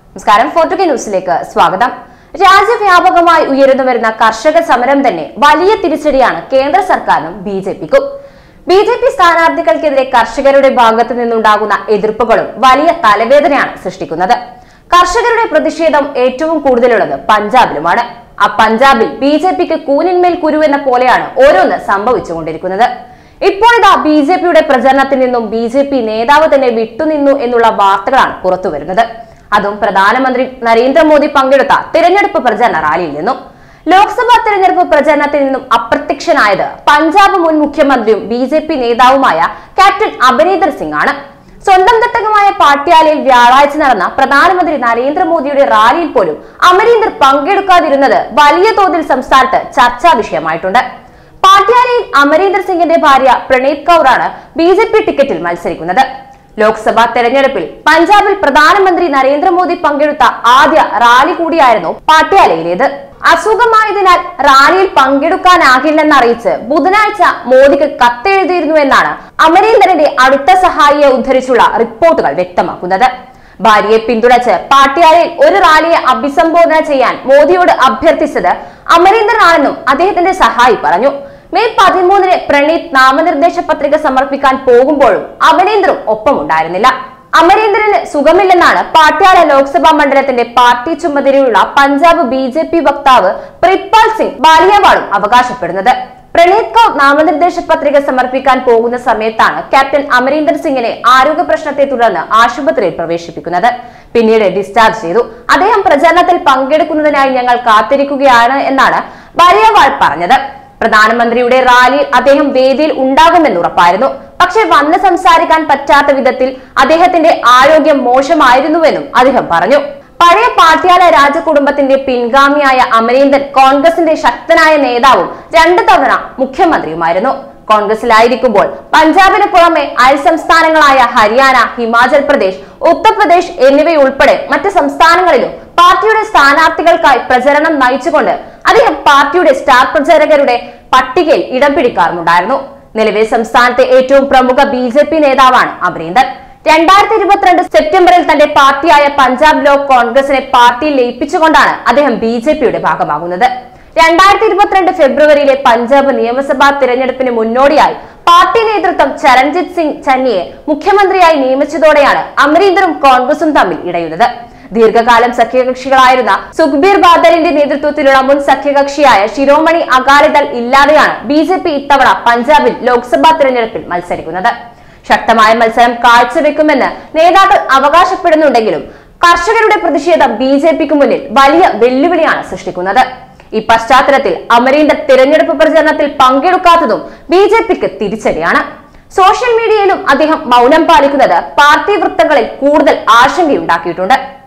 നമസ്കാരം. 4K ന്യൂസിലേക്ക് സ്വാഗതം. രാജ്യവ്യാപകമായി ഉയർന്നു വരുന്ന കർഷക സമരം തന്നെ വലിയ തിരിച്ചടിയാണ് കേന്ദ്ര സർക്കാരിനും ബിജെപിക്കും. ബിജെപി സ്ഥാനാർത്ഥികൾക്കെതിരെ കർഷകരുടെ ഭാഗത്തു നിന്നുണ്ടാകുന്ന എതിർപ്പുകളും വലിയ തലവേദനയാണ് സൃഷ്ടിക്കുന്നത്. കർഷകരുടെ പ്രതിഷേധം ഏറ്റവും കൂടുതലുള്ളത് പഞ്ചാബിലുമാണ്. ആ പഞ്ചാബിൽ ബിജെപിക്ക് കൂനിന്മേൽ കുരുവെന്ന പോലെയാണ് ഓരോന്ന് സംഭവിച്ചുകൊണ്ടിരിക്കുന്നത്. ഇപ്പോഴിതാ ബിജെപിയുടെ പ്രചരണത്തിൽ നിന്നും ബിജെപി നേതാവ് തന്നെ വിട്ടുനിന്നു എന്നുള്ള വാർത്തകളാണ് പുറത്തുവരുന്നത്. അതും പ്രധാനമന്ത്രി നരേന്ദ്രമോദി പങ്കെടുത്ത തിരഞ്ഞെടുപ്പ് പ്രചരണ റാലിയിൽ നിന്നും. ലോക്സഭാ തിരഞ്ഞെടുപ്പ് പ്രചരണത്തിൽ നിന്നും അപ്രത്യക്ഷനായത് പഞ്ചാബ് മുൻ മുഖ്യമന്ത്രിയും ബിജെപി നേതാവുമായ ക്യാപ്റ്റൻ അമരീന്ദർ സിംഗ് ആണ്. സ്വന്തം തട്ടകമായ പാട്യാലയിൽ വ്യാഴാഴ്ച നടന്ന പ്രധാനമന്ത്രി നരേന്ദ്രമോദിയുടെ റാലിയിൽ പോലും അമരീന്ദർ പങ്കെടുക്കാതിരുന്നത് വലിയ തോതിൽ സംസ്ഥാനത്ത് ചർച്ചാ വിഷയമായിട്ടുണ്ട്. പാട്യാലയിൽ അമരീന്ദർ സിംഗിന്റെ ഭാര്യ പ്രണീത് കൗറാണ് ബിജെപി ടിക്കറ്റിൽ മത്സരിക്കുന്നത്. ലോക്സഭാ തെരഞ്ഞെടുപ്പിൽ പഞ്ചാബിൽ പ്രധാനമന്ത്രി നരേന്ദ്രമോദി പങ്കെടുത്ത ആദ്യ റാലി കൂടിയായിരുന്നു പാട്യാലയിലേത്. അസുഖമായതിനാൽ റാലിയിൽ പങ്കെടുക്കാനാകില്ലെന്നറിയിച്ച് ബുധനാഴ്ച മോദിക്ക് കത്തെഴുതിയിരുന്നു എന്നാണ് അമരീന്ദറിന്റെ അടുത്ത സഹായിയെ ഉദ്ധരിച്ചുള്ള റിപ്പോർട്ടുകൾ വ്യക്തമാക്കുന്നത്. ഭാര്യയെ പിന്തുണച്ച് പാട്യാലയിൽ ഒരു റാലിയെ അഭിസംബോധന ചെയ്യാൻ മോദിയോട് അഭ്യർത്ഥിച്ചത് അമരീന്ദർ ആണെന്നും അദ്ദേഹത്തിന്റെ സഹായി പറഞ്ഞു. മെയ് 13 പ്രണീത് നാമനിർദ്ദേശ പത്രിക സമർപ്പിക്കാൻ പോകുമ്പോഴും അമരീന്ദറും ഒപ്പമുണ്ടായിരുന്നില്ല. അമരീന്ദറിന് സുഖമില്ലെന്നാണ് പാട്യാല ലോക്സഭാ മണ്ഡലത്തിന്റെ പാർട്ടി ചുമതലയുള്ള പഞ്ചാബ് ബിജെപി വക്താവ് പ്രിത്പാൽ സിംഗ് ബാലിയവാളും അവകാശപ്പെടുന്നത്. പ്രണീത് കൗർ നാമനിർദ്ദേശ പത്രിക സമർപ്പിക്കാൻ പോകുന്ന സമയത്താണ് ക്യാപ്റ്റൻ അമരീന്ദർ സിംഗിനെ ആരോഗ്യ പ്രശ്നത്തെ തുടർന്ന് ആശുപത്രിയിൽ പ്രവേശിപ്പിക്കുന്നത്. പിന്നീട് ഡിസ്ചാർജ് ചെയ്തു. അദ്ദേഹം പ്രചരണത്തിൽ പങ്കെടുക്കുന്നതിനായി ഞങ്ങൾ കാത്തിരിക്കുകയാണ് എന്നാണ് ബാലിയവാൾ പറഞ്ഞത്. പ്രധാനമന്ത്രിയുടെ റാലിയിൽ അദ്ദേഹം വേദിയിൽ ഉണ്ടാകുമെന്ന് ഉറപ്പായിരുന്നു. പക്ഷെ വന്ന് സംസാരിക്കാൻ പറ്റാത്ത വിധത്തിൽ അദ്ദേഹത്തിന്റെ ആരോഗ്യം മോശമായിരുന്നുവെന്നും അദ്ദേഹം പറഞ്ഞു. പഴയ പാട്യാല രാജകുടുംബത്തിന്റെ പിൻഗാമിയായ അമരീന്ദർ കോൺഗ്രസിന്റെ ശക്തനായ നേതാവും 2 തവണ മുഖ്യമന്ത്രിയുമായിരുന്നു. കോൺഗ്രസിലായിരിക്കുമ്പോൾ പഞ്ചാബിന് പുറമെ അയൽ സംസ്ഥാനങ്ങളായ ഹരിയാന, ഹിമാചൽ പ്രദേശ്, ഉത്തർപ്രദേശ് എന്നിവയുൾപ്പെടെ മറ്റ് സംസ്ഥാനങ്ങളിലും പാർട്ടിയുടെ സ്ഥാനാർത്ഥികൾക്കായി പ്രചരണം നയിച്ചുകൊണ്ട് അദ്ദേഹം പാർട്ടിയുടെ സ്റ്റാർ പ്രചാരകരുടെ പട്ടികയിൽ ഇടം പിടിക്കാറുണ്ടായിരുന്നു. നിലവിൽ സംസ്ഥാനത്തെ ഏറ്റവും പ്രമുഖ ബിജെപി നേതാവാണ് അമരീന്ദർ. 2022 സെപ്റ്റംബറിൽ തന്റെ പാർട്ടിയായ പഞ്ചാബ് ലോക് കോൺഗ്രസിനെ പാർട്ടിയിൽ ലയിപ്പിച്ചുകൊണ്ടാണ് അദ്ദേഹം ബിജെപിയുടെ ഭാഗമാകുന്നത്. 2022 ഫെബ്രുവരിയിലെ പഞ്ചാബ് നിയമസഭാ തിരഞ്ഞെടുപ്പിന് മുന്നോടിയായി പാർട്ടി നേതൃത്വം ചരൺജിത് സിംഗ് ചന്നിയെ മുഖ്യമന്ത്രിയായി നിയമിച്ചതോടെയാണ് അമരീന്ദറും കോൺഗ്രസും തമ്മിൽ ഇടയുന്നത്. ദീർഘകാലം സഖ്യകക്ഷികളായിരുന്ന സുഖ്ബീർ ബാദലിന്റെ നേതൃത്വത്തിലുള്ള മുൻ സഖ്യകക്ഷിയായ ശിരോമണി അകാലിദൾ ഇല്ലാതെയാണ് ബിജെപി ഇത്തവണ പഞ്ചാബിൽ ലോക്സഭാ തിരഞ്ഞെടുപ്പിൽ മത്സരിക്കുന്നത്. ശക്തമായ മത്സരം കാഴ്ചവെക്കുമെന്ന് നേതാക്കൾ അവകാശപ്പെടുന്നുണ്ടെങ്കിലും കർഷകരുടെ പ്രതിഷേധം ബിജെപിക്ക് മുന്നിൽ വലിയ വെല്ലുവിളിയാണ് സൃഷ്ടിക്കുന്നത്. ഈ പശ്ചാത്തലത്തിൽ അമരീന്ദർ തിരഞ്ഞെടുപ്പ് പ്രചരണത്തിൽ പങ്കെടുക്കാത്തതും ബിജെപിക്ക് തിരിച്ചടിയാണ്. സോഷ്യൽ മീഡിയയിലും അദ്ദേഹം മൗനം പാലിക്കുന്നത് പാർട്ടി വൃത്തങ്ങളിൽ കൂടുതൽ ആശങ്കയുണ്ടാക്കിയിട്ടുണ്ട്.